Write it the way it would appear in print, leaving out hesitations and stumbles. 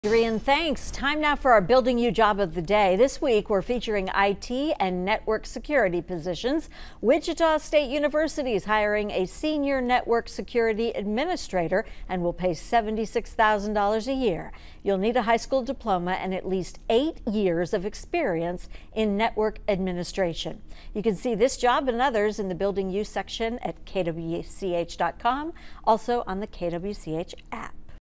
Adrian, thanks. Time now for our Building You Job of the Day. This week, we're featuring IT and network security positions. Wichita State University is hiring a senior network security administrator and will pay $76,000 a year. You'll need a high school diploma and at least 8 years of experience in network administration. You can see this job and others in the Building You section at kwch.com, also on the KWCH app.